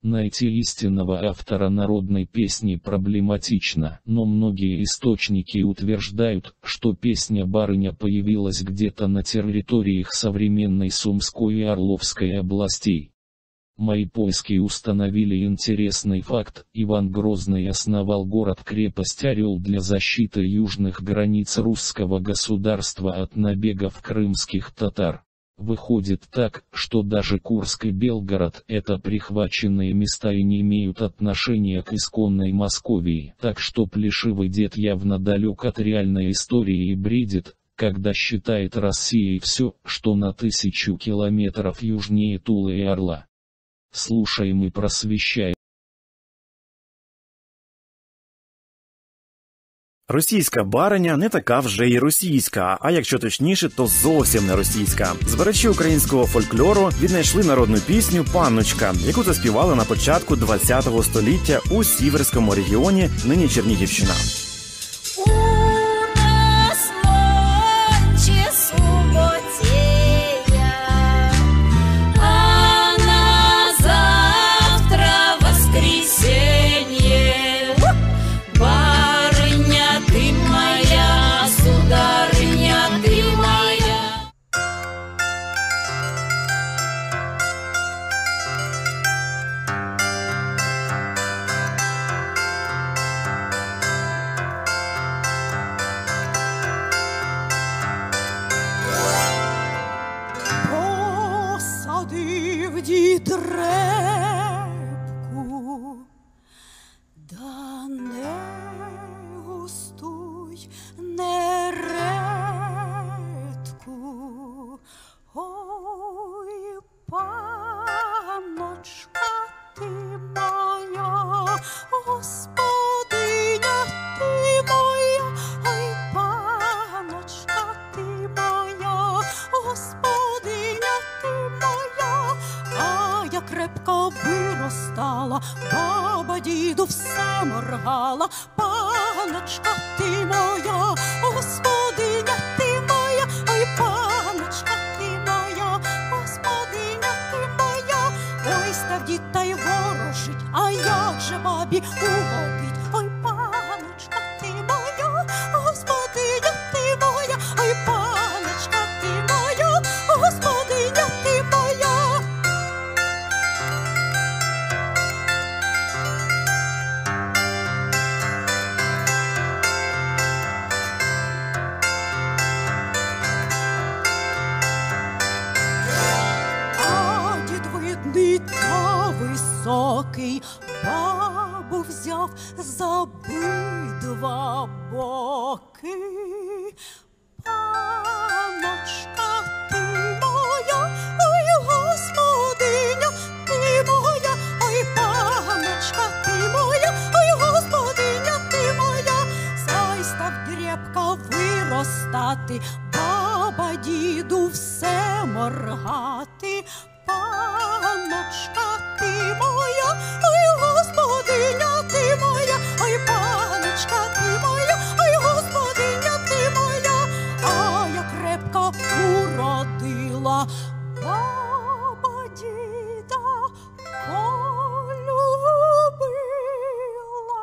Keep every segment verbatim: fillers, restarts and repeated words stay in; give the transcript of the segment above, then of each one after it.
Найти истинного автора народной песни проблематично, но многие источники утверждают, что песня «Барыня» появилась где-то на территориях современной Сумской и Орловской областей. Мои поиски установили интересный факт: Иван Грозный основал город-крепость Орел для защиты южных границ русского государства от набегов крымских татар. Выходит так, что даже Курск и Белгород — это прихваченные места и не имеют отношения к исконной Московии. Так что плешивый дед явно далек от реальной истории и бредит, когда считает Россией все, что на тысячу километров южнее Тулы и Орла. Слушаем и просвещаем. Російська бариня не така вже й російська, а якщо точніше, то зовсім не російська. Збирачі українського фольклору віднайшли народну пісню «Панночка», яку заспівали на початку ХХ століття у Сіверському регіоні, нині Чернігівщина. Дід репку, да не густуй, не редку. Ой, панночка ти моя, господиня ти моя, ой, панночка ти моя, господиня ти моя. Я крепко виростала, баба діду все моргала. Панночка ти моя, господиня ти моя, ой, панночка ти моя, господиня ти моя. Ой, став дід та й ворожить, а як же бабі угодить? Ой, панночка ти моя, господиня ти моя, ой, панночка ти моя, господиня ти моя. Та високий бабу взяв за обидва боки. Панночка ти моя, ой, господиня ти моя, ой, панночка ти моя, ой, господиня ти моя. Зай став дрєбка виростати, баба діду все моргати. Панночка ти моя, ой, господиня ти моя, ой, панночка ти моя, ой, господиня ти моя. А я крепко уродила, баба діда полюбила.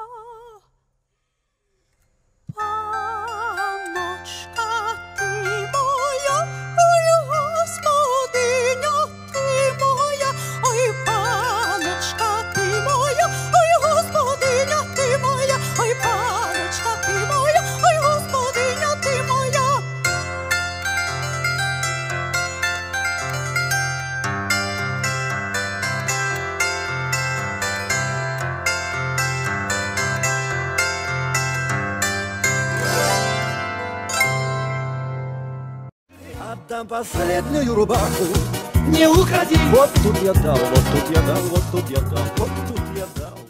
Панночка ти моя, ой, господиня ти моя, ой, панночка ти моя, ой, господиня ти моя, ой, панночка ти моя, ой, господиня ти моя. Отдам последнюю рубаху, не уходи. Вот тут я дал, вот тут я дал, вот тут я дал, вот тут я дал.